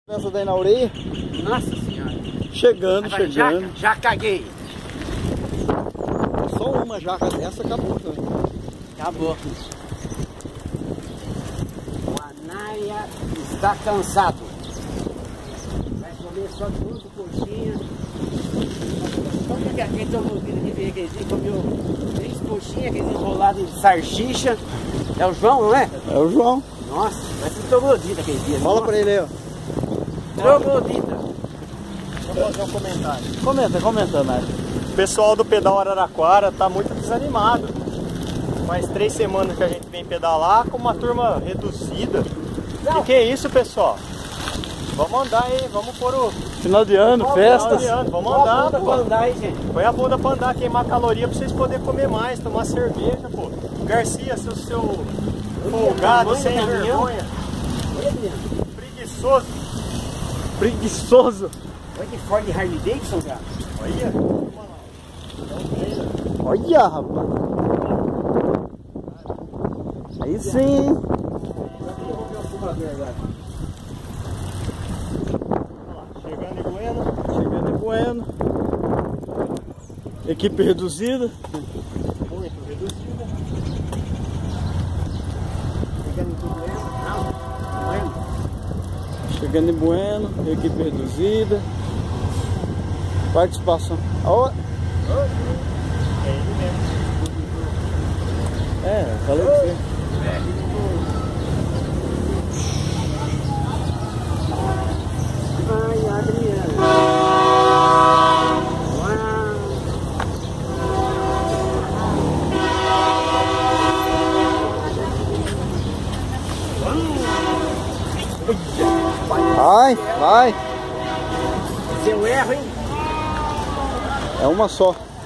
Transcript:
Essa daí na orelha. Nossa senhora. Chegando. Já caguei. Só uma jaca dessa acabou também. Acabou. O Anaia está cansado. Vai comer só duas coxinhas. Como que aquele tomodinho que veio aquele dia comeu 3 coxinhas, aquele enrolado de salsicha. É o João, não é? É o João. Nossa, vai ser troglodita aquele dia. Fala pra ele aí, ó. Troglodita. Vou fazer um comentário. Comenta, Nádia. O pessoal do Pedal Araraquara tá muito desanimado. Faz 3 semanas que a gente vem pedalar com uma turma reduzida. Que é isso, pessoal? Vamos andar aí, vamos pôr o... Final de ano, festas. Vamos andar, pô. Andar aí, gente. Põe a bunda pra andar, queimar caloria pra vocês poderem comer mais, tomar cerveja, pô. Garcia, seu folgado, sem vergonha. Preguiçoso. Olha que Ford Harley Davidson, cara. Olha, rapaz. Aí sim. Chegando em Bueno. Equipe reduzida. Muito reduzida. Chegando em Bueno. Equipe reduzida. Participação. Oh. É ele mesmo. Falei pra você. Ai, Adriano. Vai. Seu erro, hein? É uma só.